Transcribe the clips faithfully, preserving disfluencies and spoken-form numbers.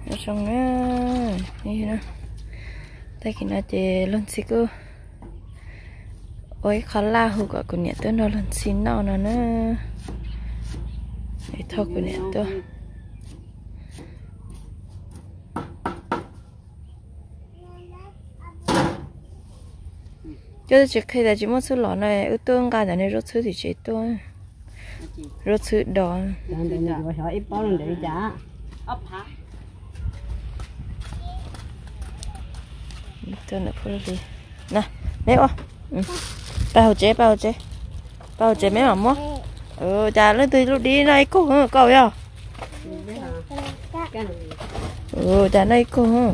nó xong nữa như thế tay khi nó chỉ lần xí cơ ôi khó la hụt cả con nhẹ tới nó lần xí nào nó nữa để thôi con nhẹ tới chứ chỉ khi là chỉ muốnซื้อlọ này ước tương cả nhà này rấtซื้อthì chỉ tôi rấtซื้อđỏ tôi nữa phụ đi nè mấy ô bao chế bao chế bao chế mấy mà mua ừ cha lên từ lúc đi này cô hả cậu à ừ cha này cô hả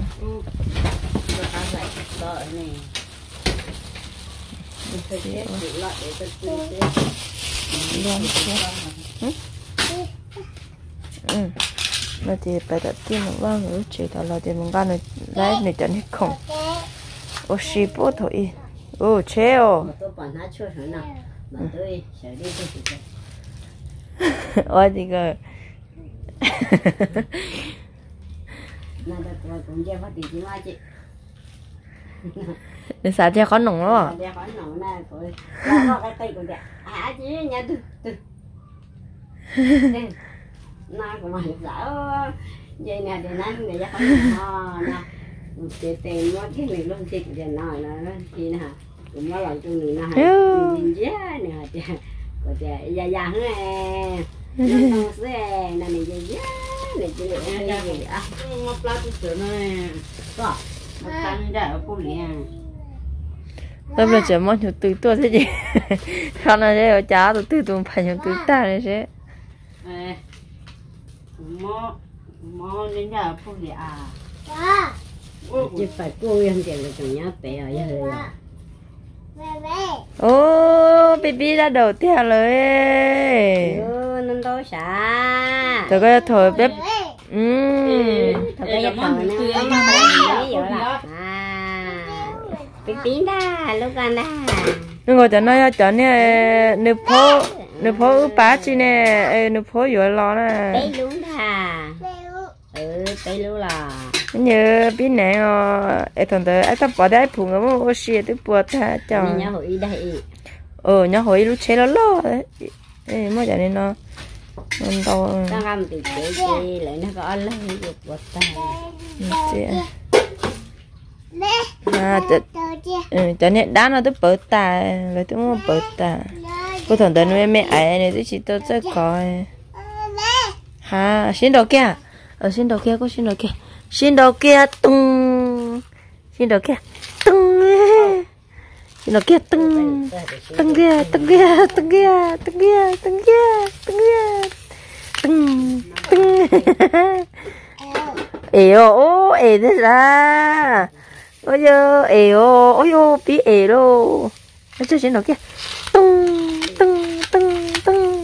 ừ nó thì phải đặt tiền nó vang rồi chỉ là là thì mình gan nó lấy này cho nên không ô xí bố thôi ô chéo ôi thì cái để xả cho khó nồng đó na của mày dở vậy nè để nãy người ta không nè để tiền nó cái này luôn thịt để nói là thì nè cũng có lần chung nữa nè nhìn dễ nè thì có thể già già nữa nè nó sẽ nè này dễ này chỉ để gì à nó plastic này có nó tăng ra ở phố liền tôi bây giờ muốn chụp từ tôi thế gì không là để ở cha tôi từ tôi phải chụp từ ta này chứ mò mò nên là phụ nữ à chỉ phải cô yên tiền là chúng nhá bé ở đây ô baby đã đầu tiên rồi ừ nên đâu xa tôi có thổi bếp ừ thôi cái thổi nó không phải vậy là à baby đã lúc ăn đã nhưng mà cho nó cho nó nếp phô nếp phô bá chi nè nếp phô vừa lo nè bé luôn à ừ bé luôn là nhớ biết nè em thằng đó em tập bỏ đấy phụ người mà ô xì tôi buộc ta cho nhớ hội đây ờ nhớ hội lúc chế nó lo đấy ê mới giờ nên nó nó đâu đang làm từ chế chế lại nó có lấy được buộc ta chế à ừ cho nên đá nó tôi bớt ta rồi tôi muốn bớt ta cô thằng đó nuôi mẹ ấy này tôi chỉ tôi rất coi ha xin đầu kia ở xin đầu kia có xin đầu kia xin đầu kia tung xin đầu kia tung xin đầu kia tung tung kia tung kia tung kia tung kia tung kia tung kia tung tung ê ô ê thế ra ôi yo ê ô ôi yo bị ê đâu nó chơi xin đầu kia tung tung tung tung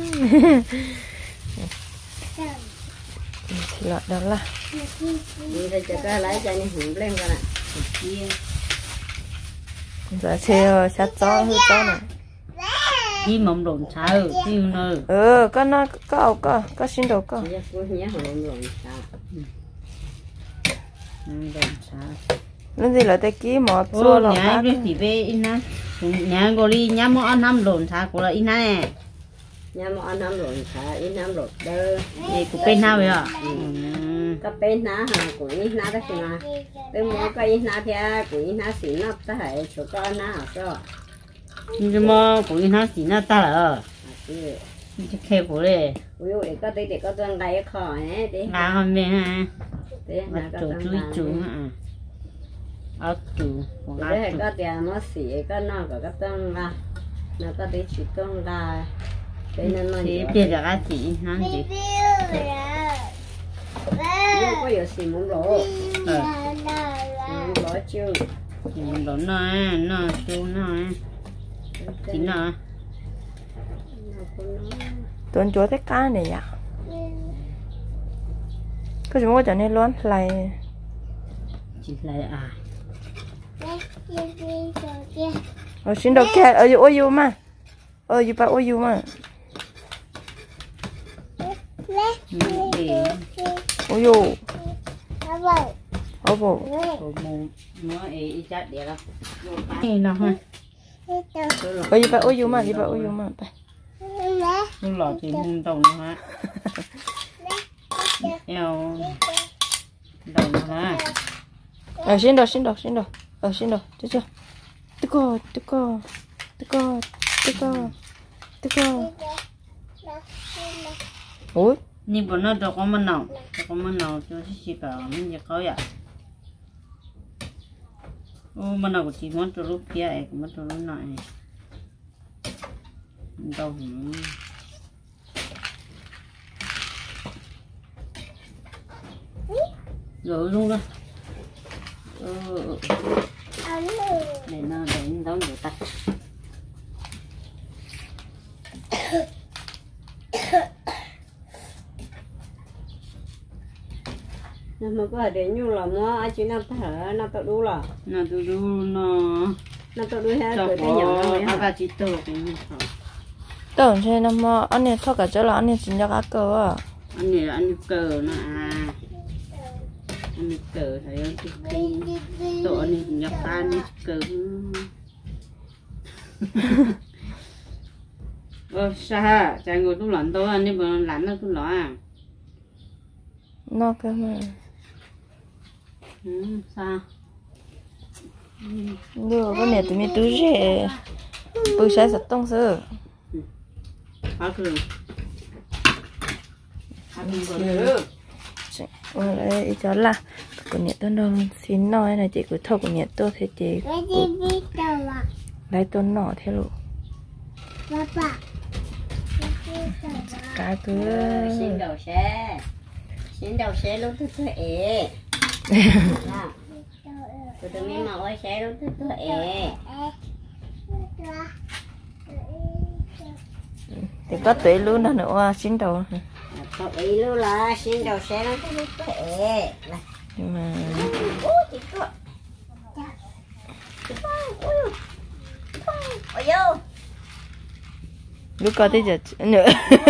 thì lọt đó là đi đây cho cái lấy cho nên hùng lên coi nè giờ xe sát gió hơi gió này đi mầm đồn sao tiêu nữa ừ có nó có có có xin đồ có nó gì là tay kia mà xua lọt nhà đi thì về ina nhà cô đi nhà mua ăn năm đồn sao cô là ina nè nhà mua ăn năm đồn sao in năm đồn đơ đi của bên nào vậy ạ cái bên nào hả của ina đó chứ mà tôi mua cái ina thì của ina xịn nó ta hay chỗ con nào sao nhưng mà của ina xịn nó ta là cái khe của đấy ui ui có tí để có tương đầy khỏi nè tí à không biết ha mà chủ chú chú hả ở chủ đấy có tiền nó xỉ có nó có cái tương là nó có tí chỉ tương là đây nên nó chỉ biết là cái gì nó gì nhưng có nhiều xỉ muốn lỗ muốn lỗ chưa muốn lỗ nó nó chú nó chỉ nó tuần chúa tất cả này nhỉ có chúng có cho nên luôn lại chỉ lại à ở xin đầu kia ở dưới ô mà ở dưới bao ô mà ô ô bộ mù nó ý chát địa lắm này nào ha ôi bà ôi dù mà đi bà ôi dù mà lúc lọ thì mùng đồng nữa ha eo đồng nữa ha ở xin đồ xin đồ xin đồ ở xin đồ chưa chưa tức co tức co tức co tức co tức co ôi nhưng bọn nó đâu có món nào đâu có món nào cho chị bảo mìnhจะเขาอยากโอ้มันเอาจีมันตัวลูกเพี้ยเอกมันตัวลูกหน่อยเราหืมrồi luôn đó ừ để nó để nó đóng được tay nhưng mà có để nhu là mua ai chỉ nằm thở nằm tự đu là nằm tự đu nó nằm tự đu hết rồi cái nhỏ rồi hai ba chỉ tự cái như thế tưởng thế nó mà anh này thọ cả chỗ là anh này chính là cá cờ à anh này là anh cờ nó à anh cờ thấy không cái tổ này nhập ta đi cờ ờ sao ha chạy ngồi tôi lạnh tôi anh đi mà lạnh nó tôi lọ à nó cơ mà ừ sao được cái này tụi mình túi rẻ bữa sáng sạch tông sơ hả cứ hả cứ ở đây cho là của nhiệt tôi đâu xin nói này chị cứ thâu của nhiệt tôi thì chị lấy tôi nọ thế luôn cá cứ xin đầu xe xin đầu xe lúc thứ ế tụi tụi mình mà ơi xe lúc thứ ế thì có tuổi luôn đó nữa xin đầu có ý luôn là xin đầu xe nó thứ ế mà ôi vô lúc có tới giờ nữa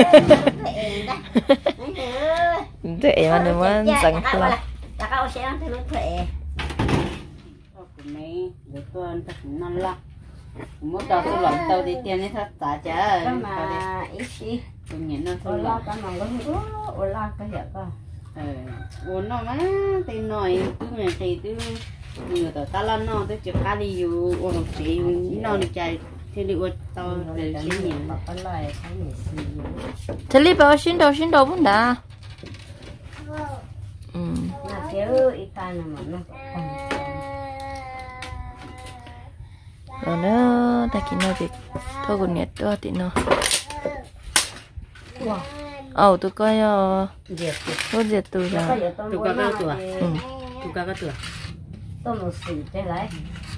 thế em mà đừng muốn rằng là đã có xe nó lúc thế của mấy đứa con thật non lo muốn tao tôi làm tao đi tiền ấy thật tạ chả mà ít xí tôi nhìn nó thôi lo tao mong có ô lo có hiểu không ờ ô nó má tiền nói cứ này thì cứ nhiều tao ta lo nó tôi chụp cá đi dù ô nó chỉ nó được chạy thì đi ô tao để xin nhiều thế li bảo xin đầu xin đầu vẫn đã ừ là kiểu ít tan mà nó rồi đó ta kia nói việc thôi còn nhét đó thì nó ồ tụi coi tôi diệt từ ra tụi coi cái tuổi ừ tụi coi cái tuổi tôi một xì thế lấy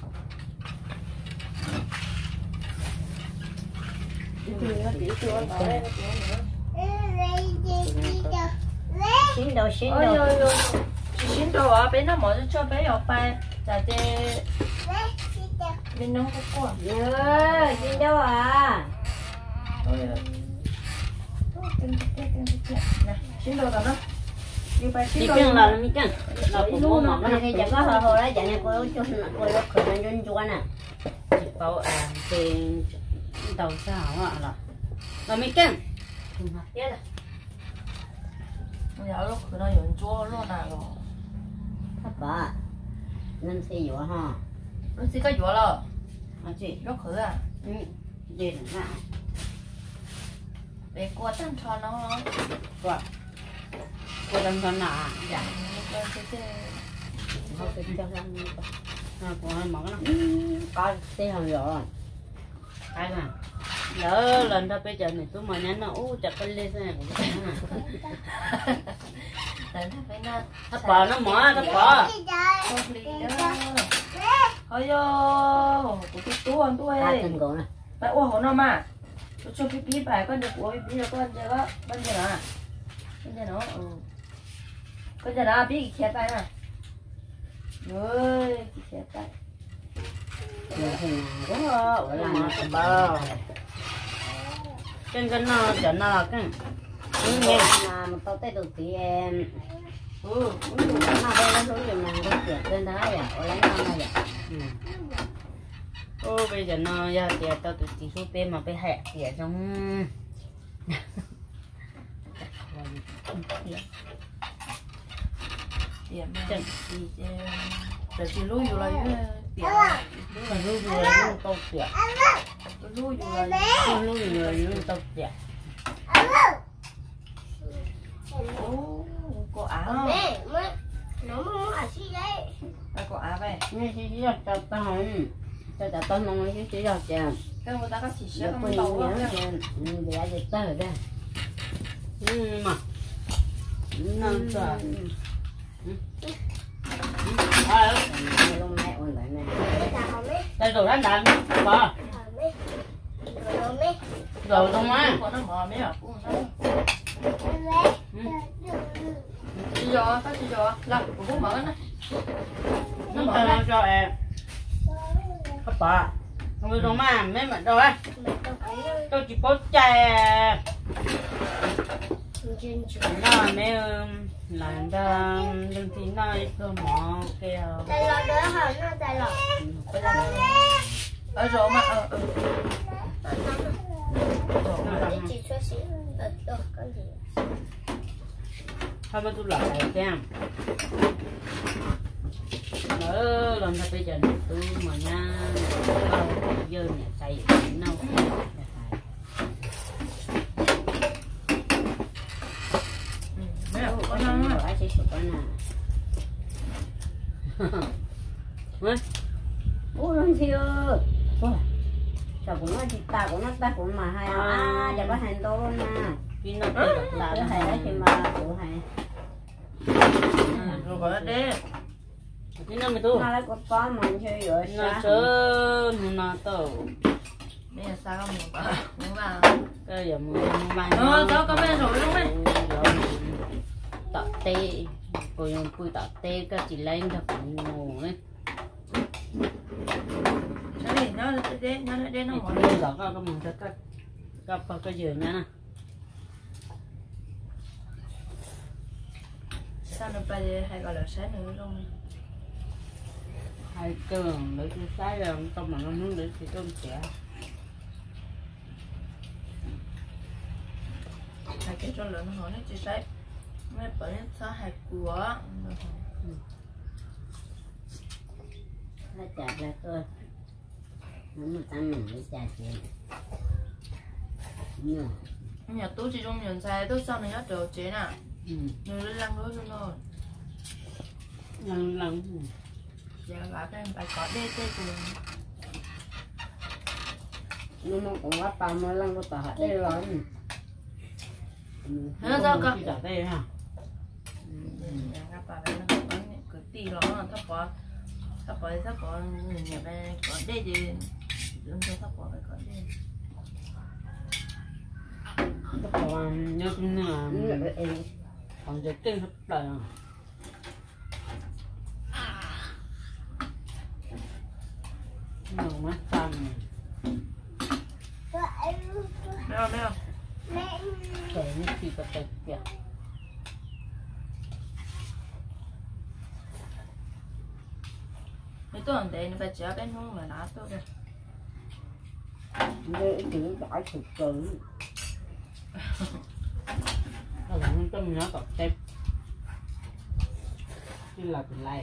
xin đầu xin đầu xin đầu à bé nó mở cho bé học bài tại thế bên nó có quá nhớ xin đâu à xin đầu đó đi chăng là mi chăng là cũng mua mà cái này chẳng có hồ hồ đấy chẳng này cô cho cô nó khởi lên chuyên chuyên nè bảo à thì đầu sao ạ là là mi chăng biết rồi bây giờ lúc cứ nói chuyện chúa luôn nào rồi thấp bà nên xe dũa ha nó chỉ có dũa rồi à chị lúc khử à ừ gì nữa để qua tăng cho nó qua qua tăng cho nào dạ không phải cho răng à còn hai món nó coi xe hàng rồi cái mà nhớ lần đó bây giờ này tôi mà nhắn nó u chặt cái lên xe này cũng cái tại nó phải nó thấp bò nó mở thấp bò không đi đó thôi vô của cái tú anh tú ơi phải uống hồ nó mà tôi cho cái bí bài con được uống bí được con chưa có con chưa nào con chưa nó ừ con chưa nào bí khé tay nè ơi khé tay quá là bò trên cái nó chở nó là cái nghe mà tao tay đầu tiên ừ nó đây nó xuống giùm nàng con chuột lên đó vậy ở lấy nó vậy ô bây giờ nó giờ thì tao tụi chị xuống bên mà bên hẹ thì ở trong tiền chẳng thì để chị lui vô lại tiền là lui vô lại luôn tao tiền lui vô lại lui vô lại luôn tao tiền ô có á không nó muốn ở gì đấy ta có á vậy nghe chị chỉ là tao tao không tao tao tao mong cái chỉ là chàng cái người ta có chỉ giờ sẽ không quên tàu nhớ á cho để ai dịch tao đây ừ mà nó sợ à luôn mẹ ôn lại nè đây đồ đánh đạn bà rồi không á còn nó mò mấy à chị giò có chị giò là cũng mở nó nó mở cho em các bà không biết đâu mà mấy mặt đâu á tôi chỉ có chè nó mấy làm ra đừng thì nói cơ mỏ kêu tại lò đỡ hả nó tại lò ở rồi mà ở chị cho xí ở đâu có gì thôi mà tôi lại xem ở làm sao bây giờ tôi mà nha giờ nhà xây nâu mấy à có nó nó phải chỉ sụp nè ôi làm gì ơi sao cũng nói chị ta cũng nói ta cũng mà hay à giờ có hành đô luôn nè khi nó tự là cái hay đấy thì mà tự hay rồi gọi đấy khi nó mới tu nó lấy con con mà chơi rồi nó sớm nó tổ bây giờ sao không muốn bà muốn bà cái giờ mua mua bán ờ cháu có bên rồi đúng không tọt tê cô dùng cùi tọt tê cái chỉ lên thật ngủ ấy cái gì nó đến nó đến nó mỏi bây giờ có cái món cái cái cái cái giường nha nè sao nó bay hay gọi là sáng nữa luôn hai trường để tôi sai rồi không mà nó muốn để thì tôi trẻ hai cái cho lớn nó nó chỉ sai mấy bởi sao hai của nó chặt ra tôi nó mà tăng mình để chặt chuyện nhiều nhà tôi chỉ trong nhận sai tôi sao này nó trở chế nè ừ người lên lăng nữa rồi lần lần giờ là cái bài có đê tê cùng nó cũng quá tao mới lần có tao đây rồi nó sao cơ chặt đây ha nhà các bà nó có cái tì nó thấp quá thấp quá thấp quá nhà bên có đê thì đừng cho thấp quá phải có đê các bạn nhớ cũng là còn giờ kinh hấp đời nhiều mắt xanh đâu đâu cái như khi có tay kìa mấy tôi làm đấy nó phải chở cái nung mà nó tôi rồi để chữ đãi thực sự nó là không tâm nhớ tập tép như là cái này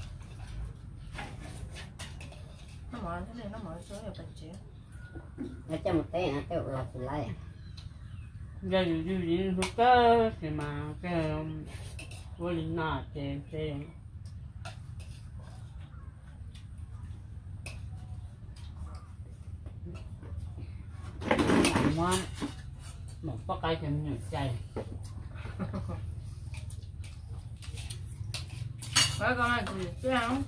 nó mở thế này nó mở số là phải chở nó cho một té nó kêu là cái này giờ dù gì gì nó có thì mà cái vô linh nọ thì thì ngon một có cây thì nhiều chay cái con này thì chứ không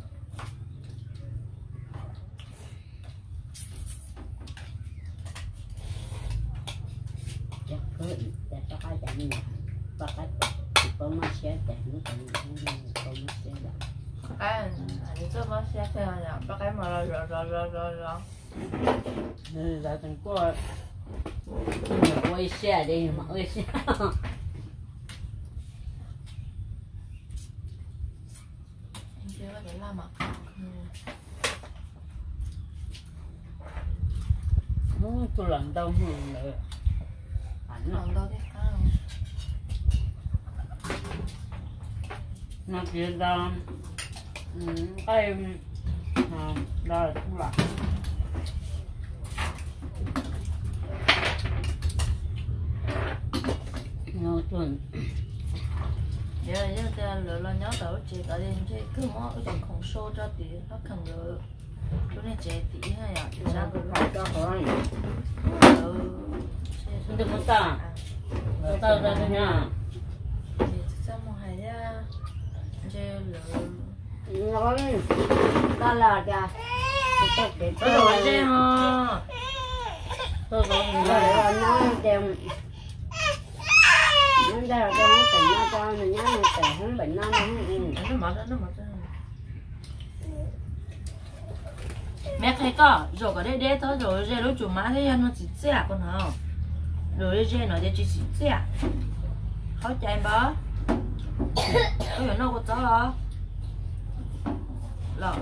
chắc cứ chắc có cái chẳng nhiều có cái có mà xe chẳng nó còn có mà xe đó cái này tôi mới sẽ theo nhà bắt cái mà rồi rồi rồi rồi rồi rồi nên là thằng cô quay xe đi mà quay xe chế và để làm à? Không, tôi làm đâu hơn nữa. Ảnh Làm đâu thế? nó chỉ là cái đó là cũng là nó chuẩn. Giờ giờ giờ lỡ là nhớ tới chị cái đến chị cứ mua ở trong không số cho tí nó cần lỡ chỗ này chị tí hay à? Chị sao Nó phải cho con. ừ Không được muốn ta. Nó ta ra thôi nha. chị sao mà hay ra chị lỡ Nói ta là cha. tôi rồi chị hả? Tôi rồi là nó đem nó ra là cho nó tỉnh nó cho mình nhá nó tỉnh không bệnh nó nó mở ra nó mở ra mẹ thấy có rồi có đây đây thôi rồi đây lúc chủ má thấy nó chỉ xe con hả rồi đây nó chỉ chỉ xe khó chạy bó ôi giời nó có chó hả lọ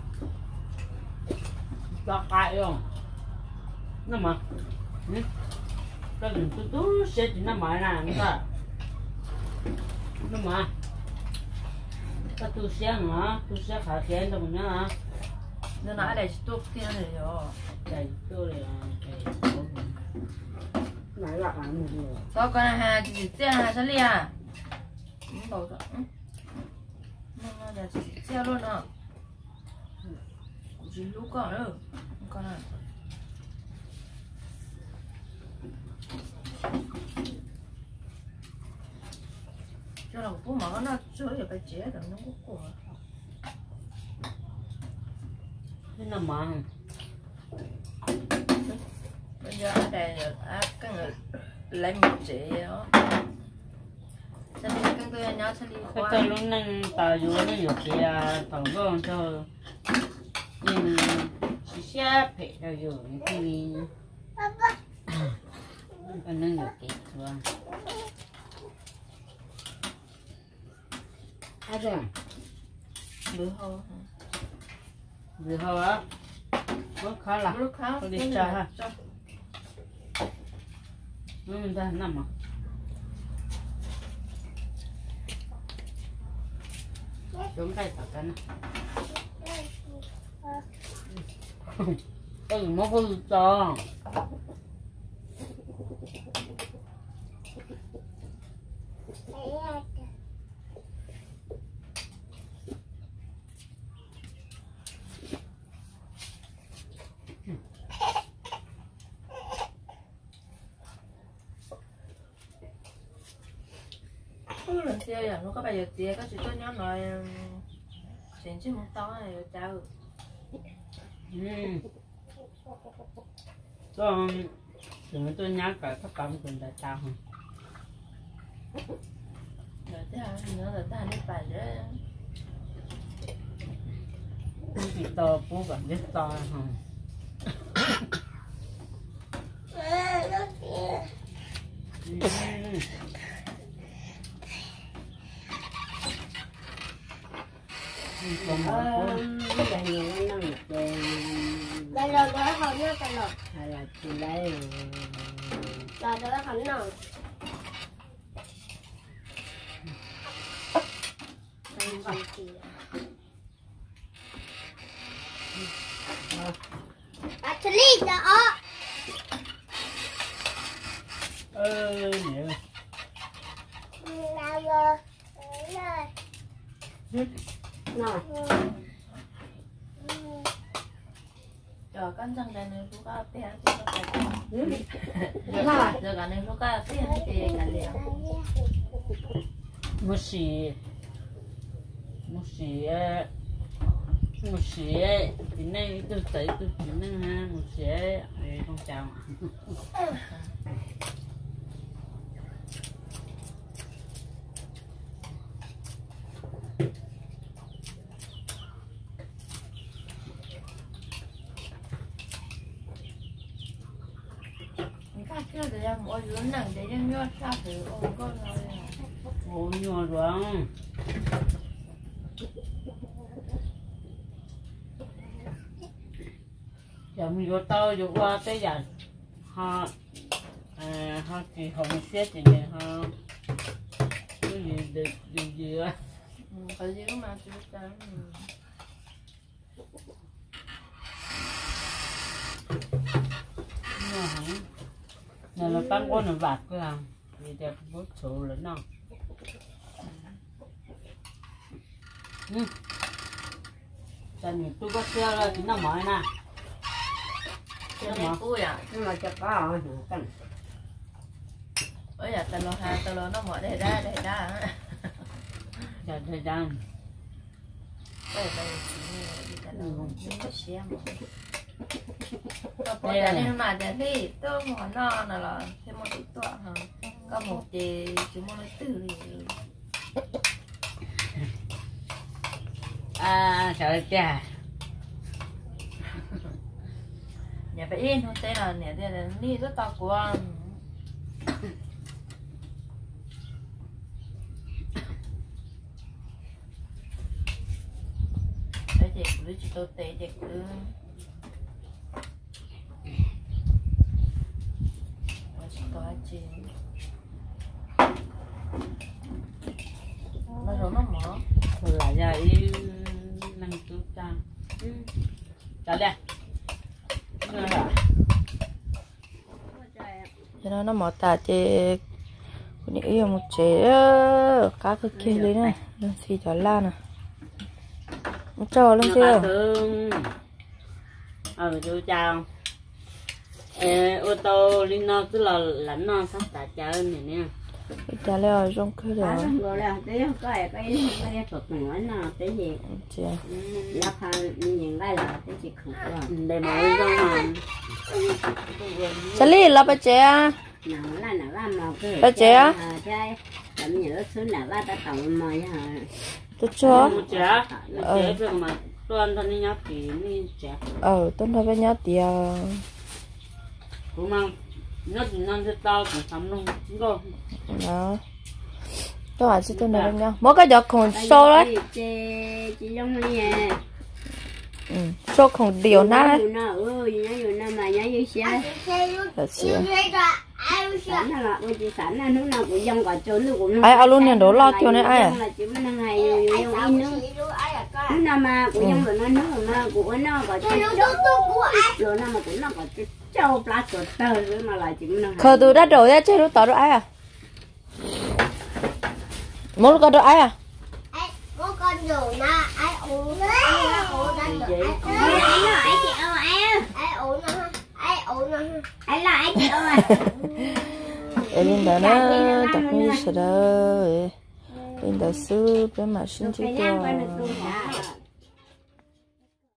cho cãi không nó mà cái gì tôi tôi sẽ chỉ nó mãi nè người ta nó mà cái tôi sẽ nữa tôi sẽ khá tiền đâu mà nhá nó nói đây tôi kia này rồi đây tôi là này là ăn gì sao con này hà chỉ xe hà sao liền không bảo rồi nó là chỉ xe luôn à chỉ lúc còn nữa con này cho là bố mà nó chơi ở cái chế đó nó có của thế nào mà bây giờ ở đây là à, cái người lấy một chế đó sao đi cái người nhớ sao đi cái qua cái lúc này ta dù nó nhiều kia thằng con cho nhưng xe phải đâu rồi thì anh nâng được kịp rồi ai rồi bữa hôm vừa thôi á có khá là bữa khá đi chơi ha nó mình ta nằm à chúng ta tập cái này cái gì mà có cho lần xe giờ nó có bây giờ xe có chỉ cho nhóm nói chuyện chứ không to này chào con đừng tôi nhắc cả các bạn cùng đại tao không rồi thế hả nữa là ta đi bài đấy bị to bố bạn biết to không đây là đó không nó cái lột hay là chị lấy là đó không nó à chili đó ơ nhỉ nào rồi nào rồi con răng đây này lúc có tiền thì có tiền giờ giờ cái này lúc có tiền thì cái liền một xì một xì một xì thì nay tôi thấy tôi chỉ năng ha một xì để con chào cái này là mỗi lớn nặng để đem nhót ra từ ôm con rồi ôi nhỏ rồi giờ mình có tao vừa qua tới giờ họ à họ chỉ không xét gì này họ cái gì được gì gì á có gì mà chú trắng này là tăng con nó bạc cái làm vì đẹp bớt số lớn nào cho nên tôi có xe là chỉ nằm mỏi nè cái này cùi à nhưng mà cho có cần ơi à tao lo ha tao lo nó mỏi để ra để ra giờ thời gian đây đây đi tao lo nó xe mà tao bỏ ra nên mà để đi tôi mỏ non là là thêm một ít tọa hả có một chị chúng nó lấy từ à trời cha nhà phải yên không tên là nhà đây là đi rất to của đấy chị cứ chị tôi tế chị cứ chị tôi chị nó rồi nó mở rồi lại giờ đi năng cứu cha trả đây cho nó nó mở tà chị cũng yêu một chế cá cái kia đấy này lên xì cho la nè cho lên xì ờ chú chào ô tô đi nó cứ là lãnh nó sắp tạ chơi này nè cha leo trong cái đó rồi là tí cái cái cái thuật nói nó cái gì chị nó không nhìn cái là cái gì không có để mà trong mà Charlie là bà trẻ nào là nào là màu cái bà trẻ chơi làm gì nó xuống là ba ta tàu mày hả tôi cho trẻ trẻ rồi mà toàn thân đi nhóc thì đi trẻ ờ tôi nói với nhau thì cũng mang nó chỉ non cho tao cũng sắm luôn không đó tôi hỏi chị tôi nói với nhau mỗi cái giọt còn sâu đấy chị chị giống như vậy ừ sâu còn điều nát đấy nó ơi nhá rồi nó mà nhá như xe thật sự sẵn là ôi chị sẵn là lúc nào cũng dòng quả trốn luôn cũng ai ao luôn nhà đổ lo theo này ai à là chỉ mới năng ngày dùng in nữa lúc nào mà cũng dòng rồi nó nước mà của nó quả trốn rồi nào mà cũng nó quả trâu plá trốn tơ rồi mà lại chỉ mới năng khờ từ đã đổ ra chơi lúc tao được ai à mỗi lúc có được ai à có con rượu nè ai uống ai uống đang được ai ai chị ơi ai ai uống nè ai uống nè ai là ai chị ơi em bên đó nó tập như thế đó bên đó sư bên mà sinh chứ